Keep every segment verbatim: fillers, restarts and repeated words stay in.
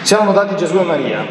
Siamo lodati Gesù e Maria.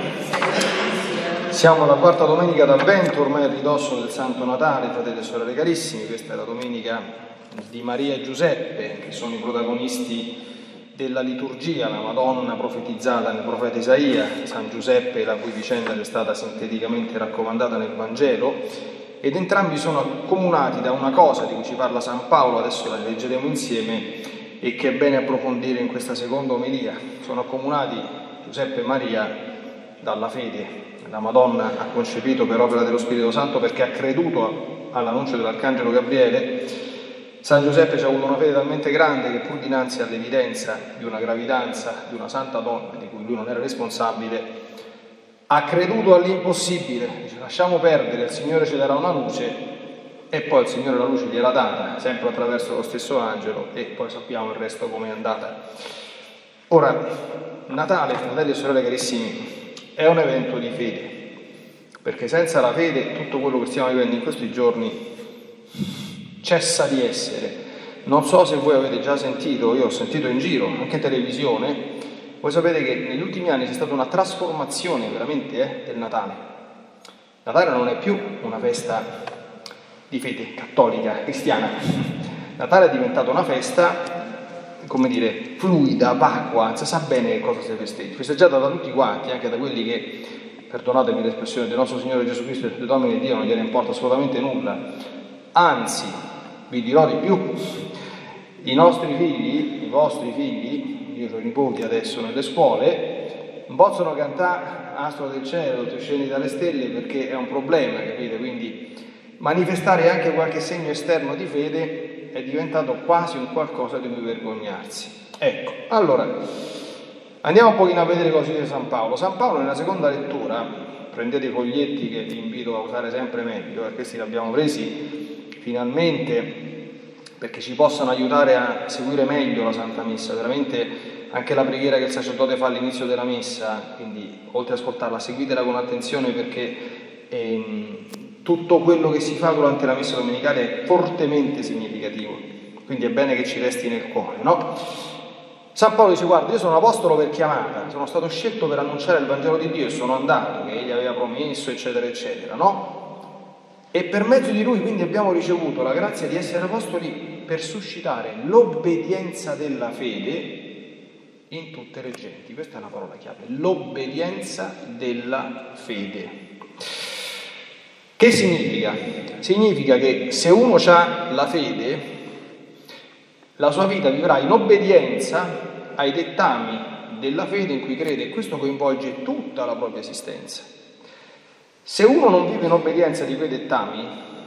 Siamo alla quarta domenica d'Avvento, ormai a ridosso del Santo Natale, fratelli e sorelle carissimi. Questa è la domenica di Maria e Giuseppe, che sono i protagonisti della liturgia, la Madonna profetizzata nel profeta Isaia, San Giuseppe, la cui vicenda è stata sinteticamente raccomandata nel Vangelo, ed entrambi sono accomunati da una cosa di cui ci parla San Paolo, adesso la leggeremo insieme, e che è bene approfondire in questa seconda omelia. Sono accomunati Giuseppe e Maria dalla fede. La Madonna ha concepito per opera dello Spirito Santo perché ha creduto all'annuncio dell'Arcangelo Gabriele. San Giuseppe ha avuto una fede talmente grande che pur dinanzi all'evidenza di una gravidanza di una santa donna di cui lui non era responsabile, ha creduto all'impossibile. Dice: lasciamo perdere, il Signore ci darà una luce. E poi il Signore la luce gliel'ha data, sempre attraverso lo stesso angelo, e poi sappiamo il resto come è andata. Ora, Natale, fratelli e sorelle carissimi, è un evento di fede, perché senza la fede tutto quello che stiamo vivendo in questi giorni cessa di essere. Non so se voi avete già sentito, io ho sentito in giro, anche in televisione, voi sapete che negli ultimi anni c'è stata una trasformazione veramente eh, del Natale. Natale non è più una festa di fede cattolica, cristiana. Natale è diventata una festa, come dire, fluida, vacua, non si sa bene cosa si festeggia, festeggiata da tutti quanti, anche da quelli che, perdonatemi l'espressione, del nostro Signore Gesù Cristo e del Domine Dio non gliene importa assolutamente nulla. Anzi, vi dirò di più, i nostri figli, i vostri figli, io ho i nipoti adesso nelle scuole, non possono cantare Astro del cielo, tu scendi dalle stelle, perché è un problema, capite? Quindi manifestare anche qualche segno esterno di fede è diventato quasi un qualcosa di cui vergognarsi. Ecco, allora, andiamo un pochino a vedere cosa dice San Paolo. San Paolo nella seconda lettura, prendete i foglietti che vi invito a usare sempre meglio, e questi li abbiamo presi finalmente perché ci possano aiutare a seguire meglio la Santa Messa, veramente anche la preghiera che il sacerdote fa all'inizio della Messa, quindi oltre ad ascoltarla seguitela con attenzione, perché ehm, tutto quello che si fa durante la Messa domenicale è fortemente significativo, quindi è bene che ci resti nel cuore, no? San Paolo dice: guarda, io sono apostolo per chiamata, sono stato scelto per annunciare il Vangelo di Dio e sono andato, che egli aveva promesso, eccetera, eccetera, no? E per mezzo di lui quindi abbiamo ricevuto la grazia di essere apostoli per suscitare l'obbedienza della fede in tutte le genti. Questa è una parola chiave, l'obbedienza della fede. Che significa? Significa che se uno ha la fede, la sua vita vivrà in obbedienza ai dettami della fede in cui crede, e questo coinvolge tutta la propria esistenza. Se uno non vive in obbedienza di quei dettami,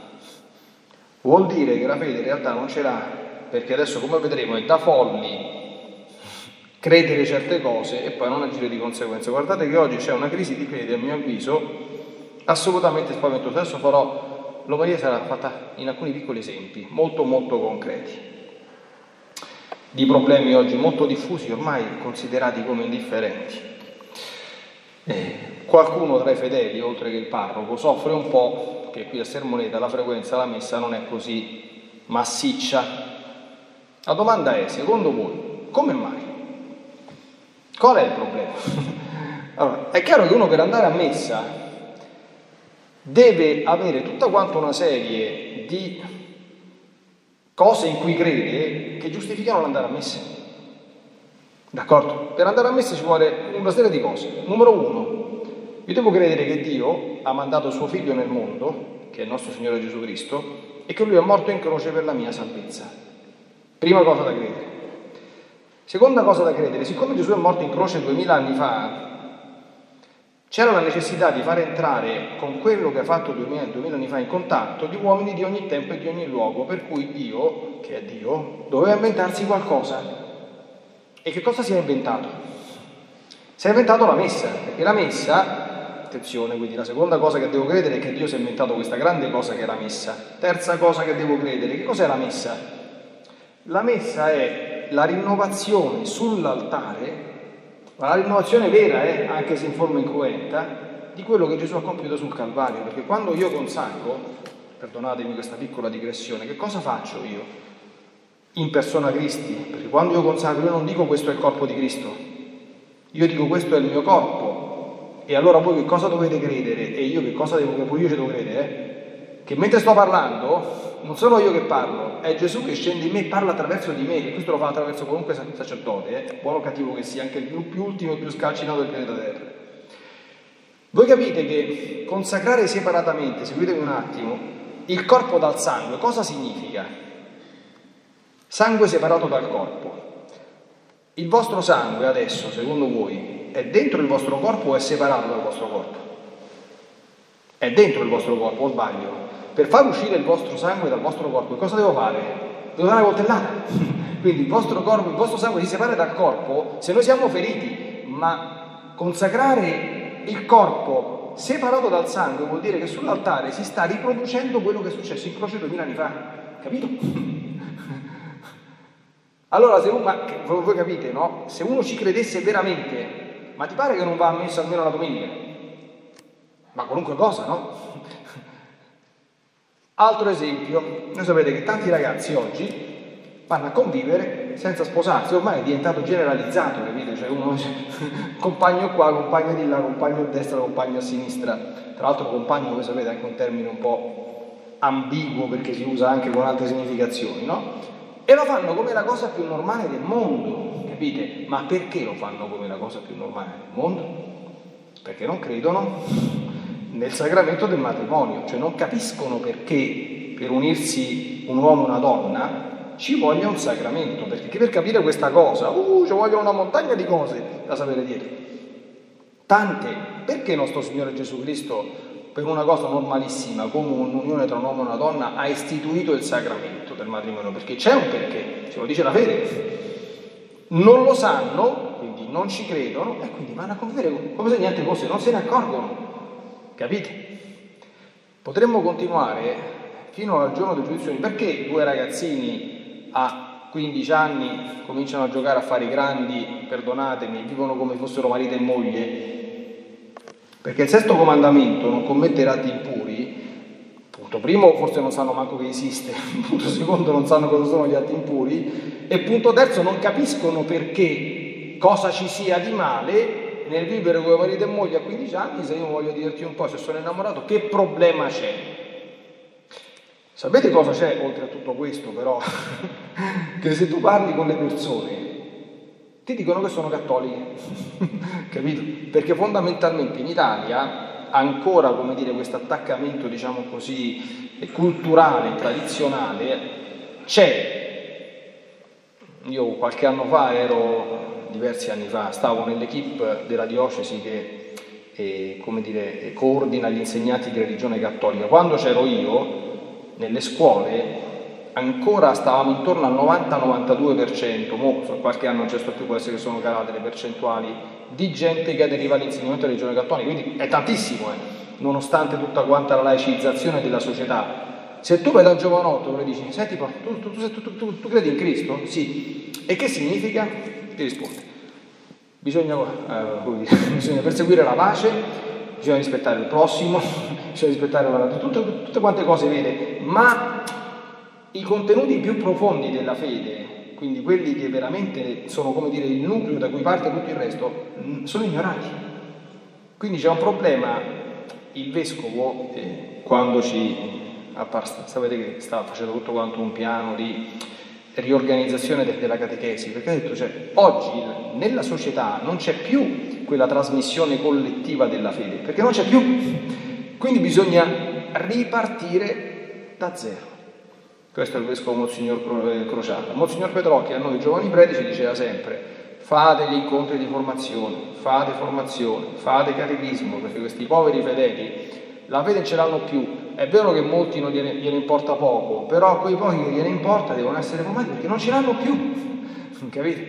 vuol dire che la fede in realtà non ce l'ha, perché adesso, come vedremo, è da folli credere certe cose e poi non agire di conseguenza. Guardate che oggi c'è una crisi di fede, a mio avviso, assolutamente spaventosa. Adesso farò, l'omelia sarà fatta in alcuni piccoli esempi, molto molto concreti, di problemi oggi molto diffusi, ormai considerati come indifferenti. Eh, qualcuno tra i fedeli, oltre che il parroco, soffre un po' che qui a Sermoneta la frequenza alla messa non è così massiccia. La domanda è: secondo voi, come mai? Qual è il problema? Allora, è chiaro che uno per andare a messa deve avere tutta quanta una serie di cose in cui crede che giustificano l'andare a messa. D'accordo? Per andare a messa ci vuole una serie di cose. Numero uno, io devo credere che Dio ha mandato suo figlio nel mondo, che è il nostro Signore Gesù Cristo, e che lui è morto in croce per la mia salvezza. Prima cosa da credere. Seconda cosa da credere, siccome Gesù è morto in croce duemila anni fa, c'era la necessità di far entrare con quello che ha fatto duemila, duemila anni fa in contatto gli uomini di ogni tempo e di ogni luogo, per cui Dio, che è Dio, doveva inventarsi qualcosa. E che cosa si è inventato? Si è inventato la messa, perché la messa, attenzione, quindi la seconda cosa che devo credere è che Dio si è inventato questa grande cosa che è la messa. Terza cosa che devo credere, che cos'è la messa? La messa è la rinnovazione sull'altare, ma la rinnovazione vera, eh, anche se in forma incruenta, di quello che Gesù ha compiuto sul Calvario, perché quando io consacro, perdonatemi questa piccola digressione, che cosa faccio io? In persona Cristi, perché quando io consacro io non dico questo è il corpo di Cristo, io dico questo è il mio corpo, e allora voi che cosa dovete credere? E io che cosa devo, che pure io ci devo credere? Eh? Che mentre sto parlando, non sono io che parlo, è Gesù che scende in me e parla attraverso di me, e questo lo fa attraverso qualunque sacerdote, eh? Buono o cattivo che sia, anche il più, più ultimo e più scalcinato del pianeta Terra. Voi capite che consacrare separatamente, seguitemi un attimo, il corpo dal sangue, cosa significa? Sangue separato dal corpo. Il vostro sangue adesso, secondo voi, è dentro il vostro corpo o è separato dal vostro corpo? È dentro il vostro corpo, o sbaglio? Per far uscire il vostro sangue dal vostro corpo, cosa devo fare? Devo dare una coltellata. Quindi il vostro corpo, il vostro sangue si separa dal corpo se noi siamo feriti, ma consacrare il corpo separato dal sangue vuol dire che sull'altare si sta riproducendo quello che è successo in croce duemila anni fa, capito? Allora, se uno, ma voi capite, no? Se uno ci credesse veramente, ma ti pare che non va ammesso almeno la domenica? Ma qualunque cosa, no? Altro esempio, voi sapete che tanti ragazzi oggi vanno a convivere senza sposarsi, ormai è diventato generalizzato, capite? Cioè uno compagno qua, compagno di là, compagno a destra, compagno a sinistra. Tra l'altro compagno, voi sapete, è anche un termine un po' ambiguo perché si usa anche con altre significazioni, no? E lo fanno come la cosa più normale del mondo, capite? Ma perché lo fanno come la cosa più normale del mondo? Perché non credono nel sacramento del matrimonio, cioè non capiscono perché per unirsi un uomo e una donna ci voglia un sacramento, perché per capire questa cosa, uh, ci vogliono una montagna di cose da sapere dietro. Tante, perché nostro Signore Gesù Cristo, per una cosa normalissima, come un'unione tra un uomo e una donna, ha istituito il sacramento del matrimonio? Perché c'è un perché, ce lo dice la fede. Non lo sanno, quindi non ci credono, e quindi vanno a convivere come se niente fosse, non se ne accorgono. Capite? Potremmo continuare fino al giorno del giudizio. Perché due ragazzini a quindici anni cominciano a giocare a fare i grandi, perdonatemi, vivono come fossero marito e moglie? Perché il sesto comandamento, non commettere atti impuri, punto primo forse non sanno manco che esiste, punto secondo non sanno cosa sono gli atti impuri, e punto terzo non capiscono perché cosa ci sia di male nel vivere come marito e moglie a quindici anni. Se io voglio dirti un po', se sono innamorato, che problema c'è? Sapete cosa c'è oltre a tutto questo però? Che se tu parli con le persone ti dicono che sono cattoliche, capito? Perché fondamentalmente in Italia ancora, come dire, questo attaccamento, diciamo così, culturale, tradizionale c'è. Io qualche anno fa ero, diversi anni fa, stavo nell'equipe della diocesi che eh, come dire, coordina gli insegnanti di religione cattolica. Quando c'ero io, nelle scuole, ancora stavamo intorno al novanta novantadue per cento, mo, so, qualche anno non c'è stato più, può essere che sono calate le percentuali, di gente che aderiva all'insegnamento della religione cattolica, quindi è tantissimo, eh, nonostante tutta quanta la laicizzazione della società. Se tu vai da un giovanotto e gli dici, senti, tu, tu, tu, tu, tu, tu credi in Cristo? Sì. E che significa? Ti risponde, bisogna, eh, bisogna perseguire la pace, bisogna rispettare il prossimo, bisogna rispettare la natura, tutte, tutte quante cose vere, ma i contenuti più profondi della fede, quindi quelli che veramente sono, come dire, il nucleo da cui parte tutto il resto, sono ignorati. Quindi c'è un problema. Il vescovo, eh, quando ci appar- sapete che stava facendo tutto quanto un piano di riorganizzazione de- della catechesi, perché ha detto, cioè, oggi nella società non c'è più quella trasmissione collettiva della fede, perché non c'è più, quindi bisogna ripartire da zero. Questo è il vescovo Monsignor Crociata. Monsignor Petrocchi a noi giovani predici diceva sempre: fate gli incontri di formazione, fate formazione, fate catechismo, perché questi poveri fedeli la fede non ce l'hanno più. È vero che molti non gliene, gliene importa poco, però a quei pochi che gliene importa devono essere formati perché non ce l'hanno più, capite?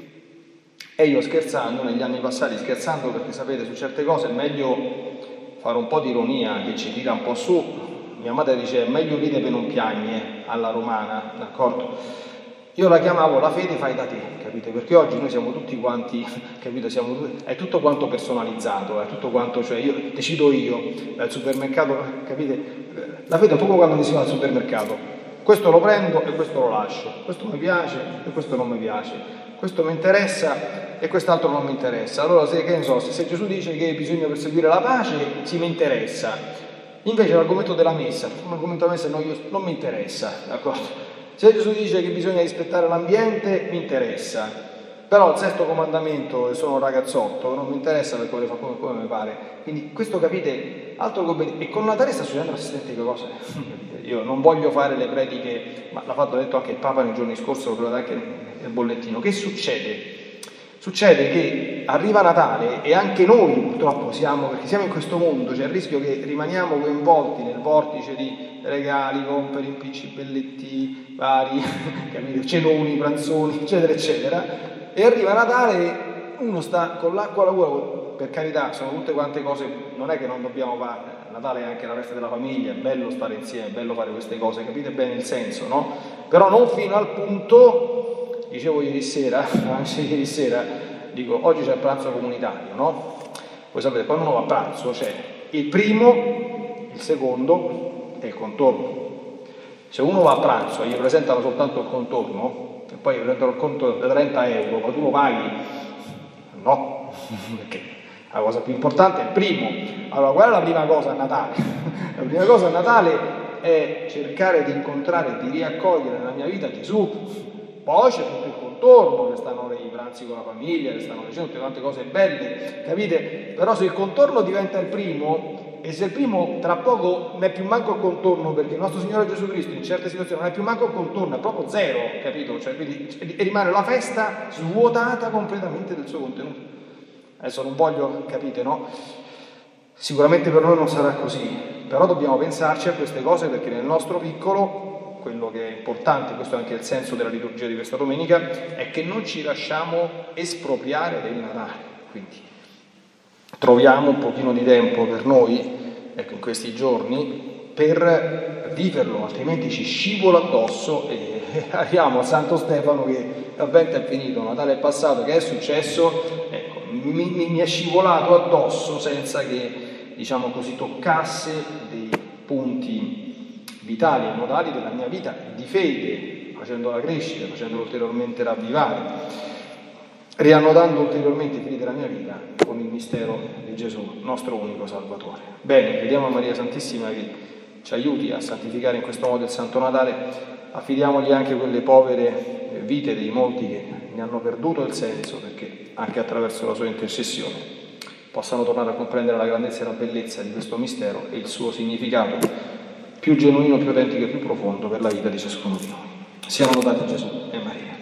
E io scherzando, negli anni passati scherzando, perché sapete su certe cose è meglio fare un po' di ironia che ci tira un po' su. Mia madre dice: meglio ride per non piagne, alla romana, d'accordo? Io la chiamavo la fede fai da te, capite? Perché oggi noi siamo tutti quanti, capito? Siamo tutti, è tutto quanto personalizzato, è tutto quanto, cioè io decido io, al supermercato, capite? La fede è come quando si va al supermercato: questo lo prendo e questo lo lascio, questo mi piace e questo non mi piace, questo mi interessa e quest'altro non mi interessa. Allora, se, che ne so, se, se Gesù dice che bisogna perseguire la pace, sì, mi interessa. Invece l'argomento della messa, l'argomento della messa no, io, non mi interessa, d'accordo? Se Gesù dice che bisogna rispettare l'ambiente, mi interessa. Però il sesto comandamento, e sono un ragazzotto, non mi interessa perché lo fa come, come mi pare. Quindi questo, capite, altro che... E con Natale sta succedendo la stessa identica cosa. Io non voglio fare le prediche, ma l'ha fatto, l'ha detto anche il Papa nei giorni scorsi, lo trovate anche nel bollettino. Che succede? Succede che arriva Natale e anche noi purtroppo siamo, perché siamo in questo mondo, c'è il rischio che rimaniamo coinvolti nel vortice di regali, compere, impicci, belletti vari, capite? Cenoni, pranzoni, eccetera, eccetera. E arriva Natale, uno sta con l'acqua alla gola, per carità, sono tutte quante cose, non è che non dobbiamo fare, Natale è anche la festa della famiglia, è bello stare insieme, è bello fare queste cose, capite bene il senso, no? Però non fino al punto, dicevo ieri sera, anzi ieri sera, dico, oggi c'è il pranzo comunitario, no? Voi sapete, quando uno va a pranzo c'è il primo, il secondo e il contorno. Se uno va a pranzo e gli presentano soltanto il contorno, e poi prendono il conto da trenta euro, ma tu lo paghi? No, perché la cosa più importante è il primo. Allora, qual è la prima cosa a Natale? La prima cosa a Natale è cercare di incontrare e di riaccogliere nella mia vita Gesù. Poi c'è tutto il contorno, che stanno i pranzi con la famiglia, che stanno facendo tutte tante cose belle, capite? Però se il contorno diventa il primo, e se il primo tra poco non è più manco il contorno, perché il nostro Signore Gesù Cristo in certe situazioni non è più manco il contorno, è proprio zero, capito? Cioè, quindi, e rimane la festa svuotata completamente del suo contenuto. Adesso non voglio, capite, no? Sicuramente per noi non sarà così, però dobbiamo pensarci a queste cose, perché nel nostro piccolo, quello che è importante, questo è anche il senso della liturgia di questa domenica, è che non ci lasciamo espropriare del Natale. Quindi troviamo un pochino di tempo per noi, ecco, in questi giorni, per viverlo, altrimenti ci scivola addosso e arriviamo a Santo Stefano che l'avvento è finito, Natale è passato, che è successo? Ecco, mi, mi, mi è scivolato addosso senza che, diciamo così, toccasse dei punti vitali e modali della mia vita di fede, facendola crescere, facendola ulteriormente ravvivare, riannodando ulteriormente i fili della mia vita con il mistero di Gesù, nostro unico Salvatore. Bene, chiediamo a Maria Santissima che ci aiuti a santificare in questo modo il Santo Natale, affidiamogli anche quelle povere vite dei molti che ne hanno perduto il senso, perché anche attraverso la sua intercessione possano tornare a comprendere la grandezza e la bellezza di questo mistero e il suo significato più genuino, più autentico e più profondo per la vita di ciascuno di noi. Siamo lodati Gesù e Maria.